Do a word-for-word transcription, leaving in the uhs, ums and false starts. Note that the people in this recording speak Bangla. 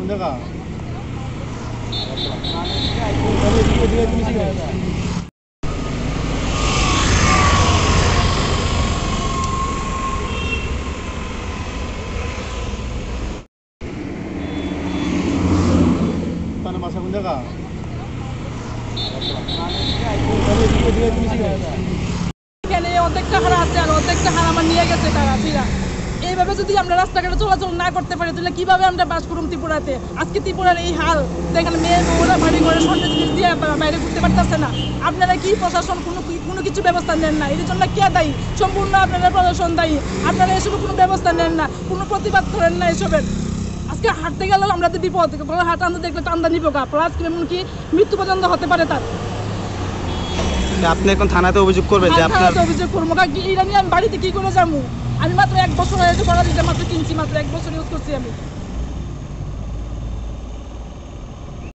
দেখা masa bunda ka? এখানে অর্ধেকটা হারা আছে আর অর্ধেকটা হারা আমার নিয়ে গেছে তারা ফিরা। এইভাবে যদি আমরা রাস্তাঘাটে চলাচল না করতে পারি তাহলে কিভাবে আমরা বাস করুম ত্রিপুরাতে? আজকে ত্রিপুরার এই হাল যেখানে মেয়ে বউরা বাড়ি ঘরে স্বর্ণ জিনিস দিয়ে বাইরে ঘুরতে পারতেছে না। আপনারা কি প্রশাসন কোনো কোনো কিছু ব্যবস্থা নেন না? এর জন্য কে দায়ী? সম্পূর্ণ আপনারা প্রশাসন দায়ী। আপনারা এসবের কোনো ব্যবস্থা নেন না, কোনো প্রতিবাদ করেন না এসবের। আজকে হাঁটতে গেলেও আমরা তো বিপদ, হাঁটা আনতে দেখলে টান্দা নিব গা, প্লাস এমনকি মৃত্যু পর্যন্ত হতে পারে তার। আপনি এখন থানাতে অভিযোগ করবেন যে আপনার অভিযোগ করবো কি এটা নিয়ে আমি বাড়িতে কি করে যাবো? আমি মাত্র এক বছর হয়েছে পড়া দিতে, মাত্র কিনছি, মাত্র এক বছর ইউজ করছি আমি।